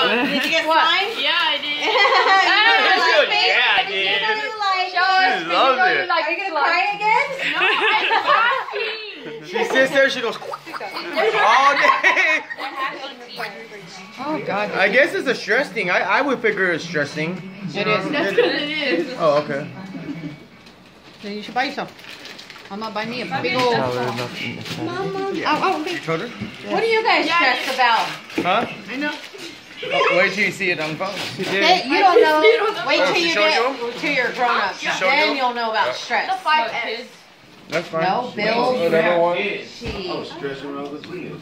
Did you get mine? Yeah, I did. Yeah, I did. She loves it. Are you gonna cry again? No, I'm laughing. She sits there, she goes all day. Oh God. I guess it's a stress thing. I would figure it's stressing. It is. That's what it is. Oh, okay. Then you should buy yourself. I'm not buying me a big old. You Oh, told her? What are you guys stressed about? Huh? I know. Oh, wait till you see it on the phone. Hey, you don't know. Wait Oh, till she you showed get till you're grown up. showed Then you? you'll know about stress. The 5S. That's fine. No, Bill. Another one. She. Stressing around the teenagers.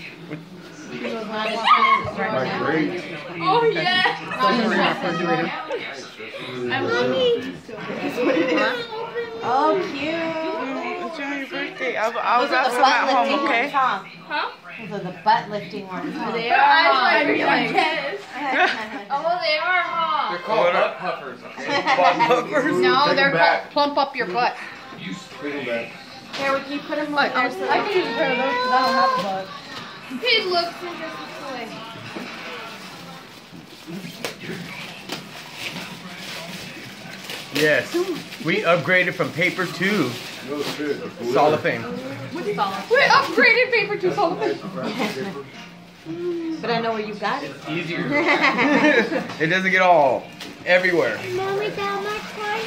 Right now. Oh, yeah. Oh, cute. It's on your birthday. I'll Those have are the some butt at home, lifting okay? ones, huh? Huh? Those are the butt lifting ones. Huh? They are, huh? Oh, they are, huh? They're called butt puffers. Butt puffers? No, Take they're 'em back. called plump up your butt. Bring them back. Here, can you put them Look, over there so I can use a pair of those because I don't have a butt. He looks just this way. Yes. We upgraded from paper to No shit. cellophane. We upgraded paper to cellophane. But I know where you got it. Easier. It doesn't get all everywhere. Mommy, down my car.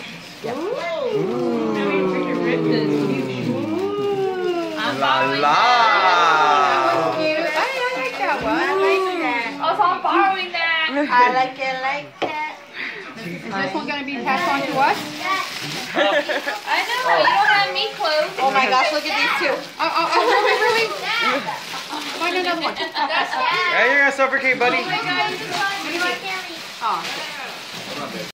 La la. Cute. I like that one. I like that. Also, I'm borrowing that. I like it like that. Is this one going to be passed on to us? I know. You don't have me clothes. Oh my gosh, look at these two. Really? Find another one. That's Hey, you're gonna suffocate, buddy. Oh my God, you just want me. Oh.